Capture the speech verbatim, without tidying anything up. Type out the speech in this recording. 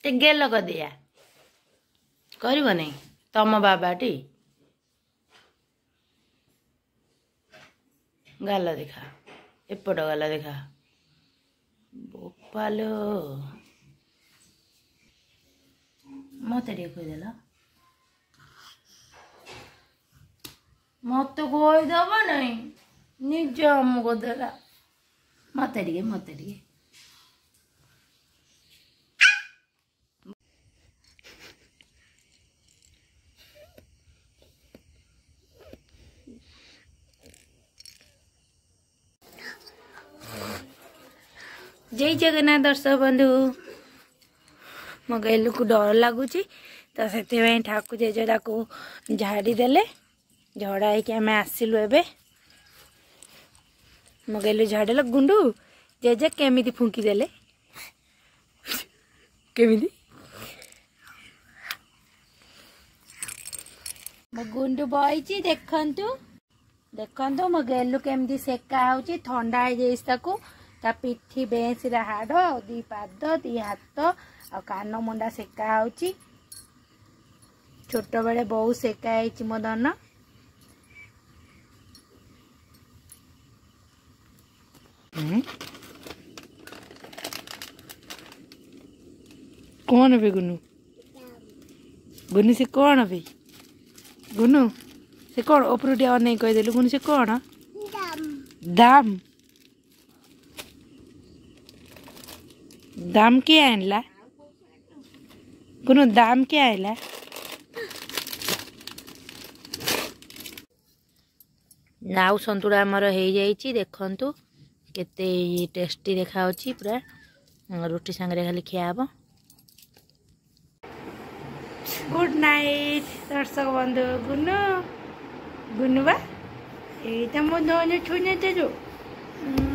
टे गेल कर दिया करब नहीं तम बाबाटी गाल देखा एपट गाल देखा बोपालो मत खुदेल मत खुदब नहीं निज आमको देला मत मत जय जगन्नाथ दर्शक बंधु मो गैलू को डर लगुच तो से ठाकुर जेजेटा को झाड़ी देले झड़ा है कि आम आसिलु एबे मो गैलू झाड़ेल गुंडू जेजे केमिति फुंकी देले केमिति मो गुंडू बही देखंतु देखंतु मो गैलू केमिति सेका होची ठंडा हो जाइस ताकू ता पिठी बेस हाड़ दी पाद दी हाथ आ कान मुंडा सेका होची छोट बेले बहुत सेका है मो धन कौन भी गुनु गुनु से कौन भी गुनु से कौन ऊपर टे नहीं कहीदेलु गुनु से कौन दाम दाम क्या आनला गुनु दाम क्या आइला नाउ संतुड़ा आमर हो जाइए देखंतु केते टेस्टी देखा पूरा रोटी सांगे खाली खियाब गुड नाइट दर्शक बंधु गुनु गुनु बा ये मो धन छुने जो